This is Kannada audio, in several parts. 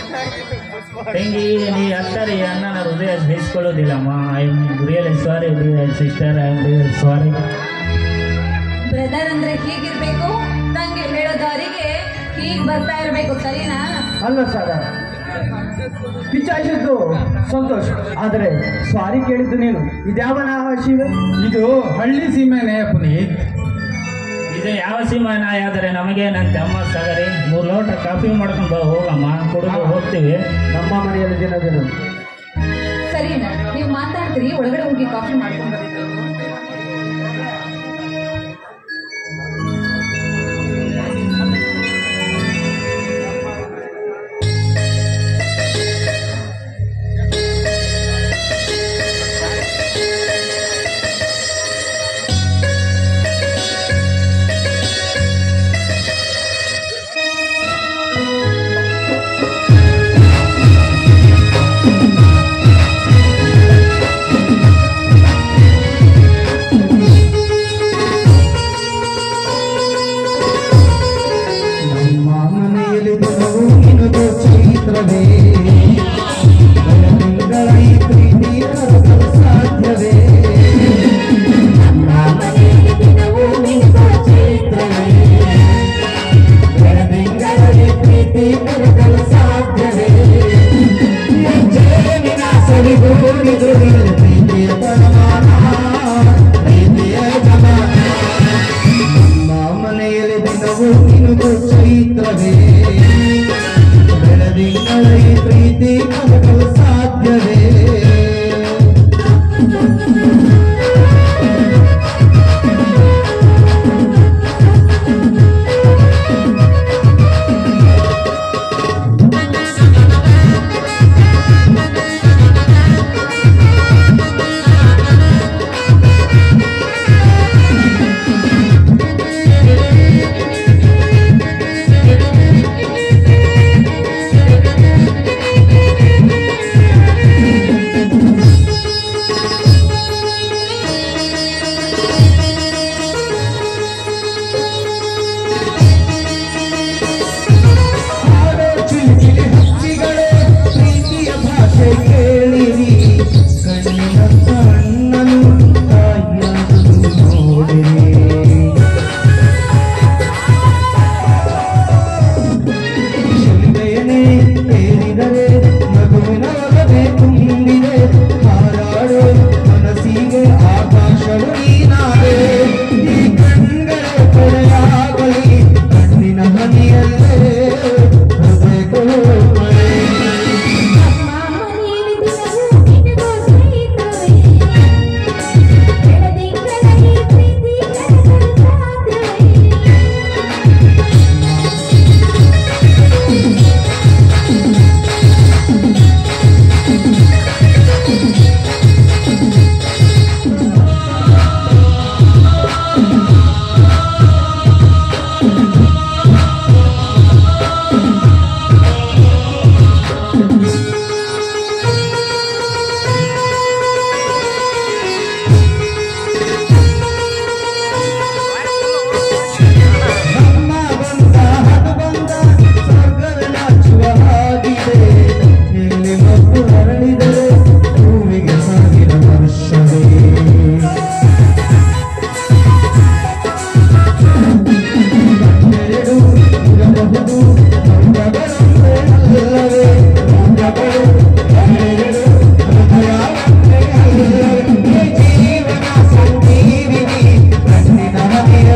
ತಂಗಿ ನೀ ಅತ್ತರಿ ಅಣ್ಣನ ಹೃದಯ ಬೇಯಿಸ್ಕೊಳ್ಳೋದಿಲ್ಲಮ್ಮ. I am really sorry sister, I am really sorry. Brother ಅಂದ್ರೆ ಹೀಗಿರ್ಬೇಕು, ತಂಗಿ ಹೇಳೋ ದಾರಿಗೆ ಹೀಗ್ ಬರ್ತಾ ಇರ್ಬೇಕು, ಸರಿನಾ? ಅಲ್ಲ ಸರ್, ಪಿಚ್ಚಾಯಿಸಿದ್ದು ಸಂತೋಷ್, ಆದರೆ ಸಾರಿ ಕೇಳಿದ್ದು ನೀನು. ಇದ್ಯಾವನ ಶಿವ? ಇದು ಹಳ್ಳಿ ಸೀಮೆನೆ ಪುನೀತ್. ಇದು ಯಾವ ಸೀಮಾನಾಯ ಆದರೆ ನಮಗೆ ನನ್ನ ತಮ್ಮ ಸಾಗರಿ 3 ಲೋಟ ಕಾಫಿ ಮಾಡ್ಕೊಂಡು ಬಾ, ಹೋಗಮ್ಮ, ಕುಡಿದು ಹೋಗ್ತೀವಿ. ನಮ್ಮ ಮನೆಯಲ್ಲಿ ದಿನ ಸರಿನಾ? ನೀವು ಮಾತಾಡ್ತೀರಿ, ಒಳಗಡೆ ಹೋಗಿ ಕಾಫಿ ಮಾಡ್ಕೊಂಡು ಬರ್ತೀವಿ.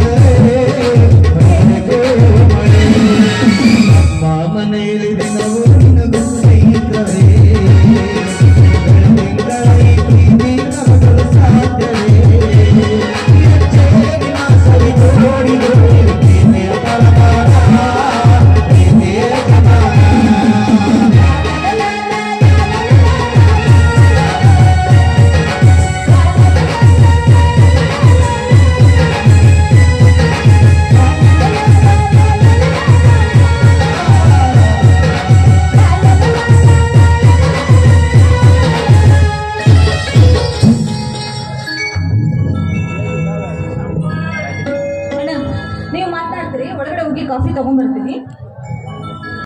ಮನೆಯಲ್ಲಿ ದಿನವೂ